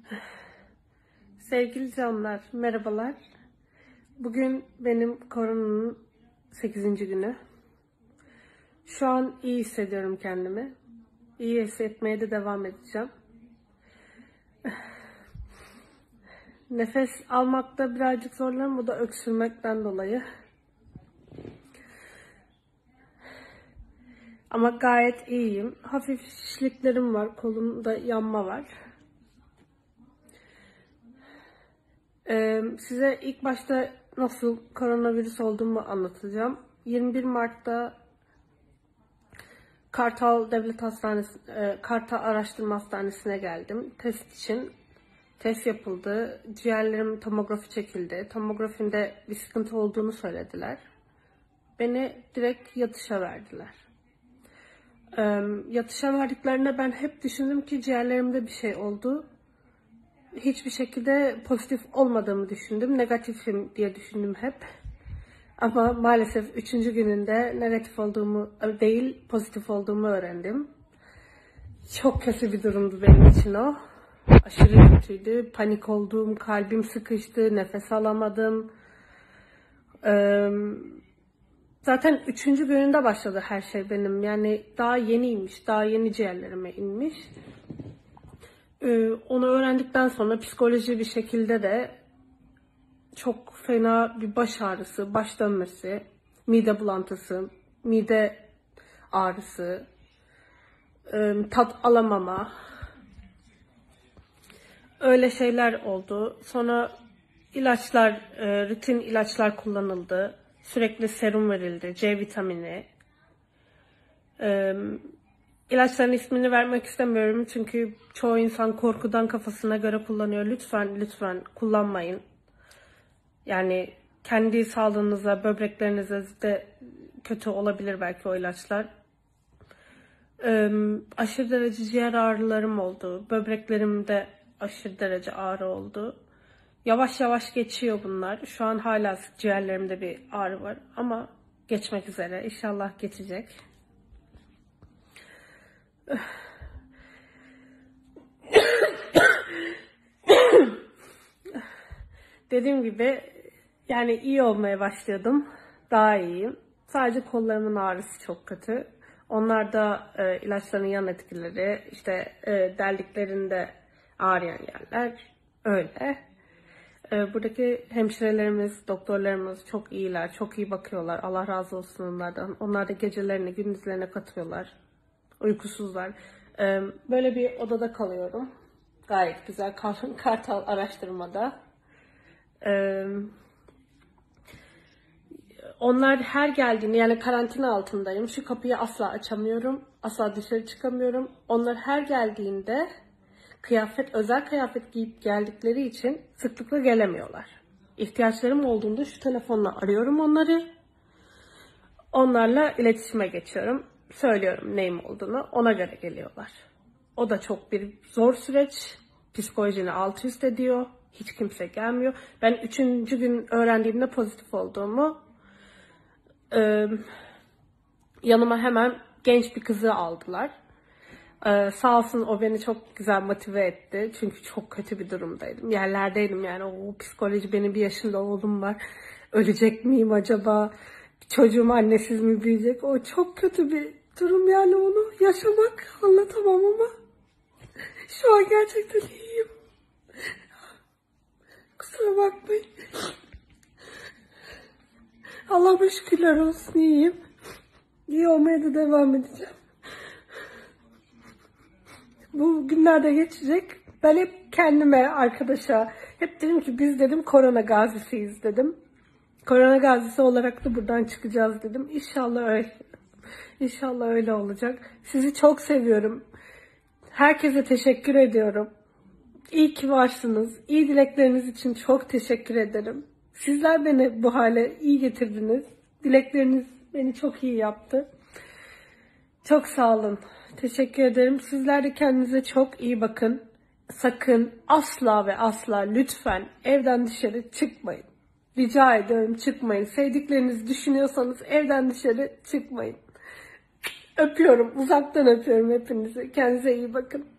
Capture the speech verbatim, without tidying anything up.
Sevgili canlar, merhabalar. Bugün benim koronanın sekizinci günü. Şu an iyi hissediyorum kendimi. İyi hissetmeye de devam edeceğim. Nefes almakta birazcık zorlanıyorum, bu da öksürmekten dolayı. Ama gayet iyiyim. Hafif şişliklerim var, kolumda yanma var. Ee, size ilk başta nasıl koronavirüs olduğumu anlatacağım. yirmi bir Mart'ta Kartal Devlet Hastanesi, e, Kartal Araştırma Hastanesi'ne geldim. Test için. Test yapıldı. Ciğerlerim tomografi çekildi. Tomografinde bir sıkıntı olduğunu söylediler. Beni direkt yatışa verdiler. Ee, yatışa verdiklerinde ben hep düşündüm ki ciğerlerimde bir şey oldu. Hiçbir şekilde pozitif olmadığımı düşündüm. Negatifim diye düşündüm hep. Ama maalesef üçüncü gününde negatif olduğumu değil, pozitif olduğumu öğrendim. Çok kötü bir durumdu benim için o. Aşırı kötüydü. Panik oldum, kalbim sıkıştı, nefes alamadım. Ee, zaten üçüncü gününde başladı her şey benim. Yani daha yeniymiş, daha yeni ciğerlerime inmiş. Ee, onu öğrendikten sonra psikoloji bir şekilde de çok fena bir baş ağrısı, baş dönmesi, mide bulantısı, mide ağrısı, e, tat alamama, öyle şeyler oldu. Sonra ilaçlar, e, rutin ilaçlar kullanıldı. Sürekli serum verildi, C vitamini. E, ilaçların ismini vermek istemiyorum çünkü çoğu insan korkudan kafasına göre kullanıyor. Lütfen, lütfen kullanmayın. Yani kendi sağlığınıza, böbreklerinize de kötü olabilir belki o ilaçlar. Ee, aşırı derece ciğer ağrılarım oldu. Böbreklerimde aşırı derece ağrı oldu. Yavaş yavaş geçiyor bunlar. Şu an hala ciğerlerimde bir ağrı var ama geçmek üzere. İnşallah geçecek. Dediğim gibi yani iyi olmaya başladım. Daha iyiyim. Sadece kollarımın ağrısı çok kötü. Onlar da e, ilaçların yan etkileri, işte e, deldiklerinde ağrıyan yerler öyle. E, buradaki hemşirelerimiz, doktorlarımız çok iyiler, çok iyi bakıyorlar. Allah razı olsun onlardan. Onlar da gecelerini, gündüzlerine katıyorlar. Uykusuzlar. E, böyle bir odada kalıyorum. Gayet güzel. Kartal Araştırma'da. Ee, onlar her geldiğinde, yani karantina altındayım. Şu kapıyı asla açamıyorum. Asla dışarı çıkamıyorum. Onlar her geldiğinde kıyafet, özel kıyafet giyip geldikleri için sıklıkla gelemiyorlar. İhtiyaçlarım olduğunda şu telefonla arıyorum onları. Onlarla iletişime geçiyorum. Söylüyorum neyim olduğunu. Ona göre geliyorlar. O da çok bir zor süreç. Psikolojini alt üst ediyor. Hiç kimse gelmiyor. Ben üçüncü gün öğrendiğimde pozitif olduğumu, e, yanıma hemen genç bir kızı aldılar. E, sağ olsun o beni çok güzel motive etti. Çünkü çok kötü bir durumdaydım. Yerlerdeydim yani. O psikoloji, benim bir yaşında oğlum var. Ölecek miyim acaba? Çocuğum annesiz mi büyüyecek? O çok kötü bir durum yani, onu yaşamak anlatamam ama şu an gerçekten iyiyim. Kusura bakmayın. Allah'a şükürler olsun, iyiyim. İyi olmaya da devam edeceğim. Bu günlerde geçecek. Ben hep kendime, arkadaşa hep dedim ki biz dedim korona gazisiyiz dedim. Korona gazisi olarak da buradan çıkacağız dedim. İnşallah öyle. İnşallah öyle olacak. Sizi çok seviyorum. Herkese teşekkür ediyorum. İyi ki varsınız. İyi dilekleriniz için çok teşekkür ederim. Sizler beni bu hale iyi getirdiniz. Dilekleriniz beni çok iyi yaptı. Çok sağ olun. Teşekkür ederim. Sizler de kendinize çok iyi bakın. Sakın asla ve asla lütfen evden dışarı çıkmayın. Rica ediyorum, çıkmayın. Sevdiklerinizi düşünüyorsanız evden dışarı çıkmayın. Öpüyorum. Uzaktan öpüyorum hepinizi. Kendinize iyi bakın.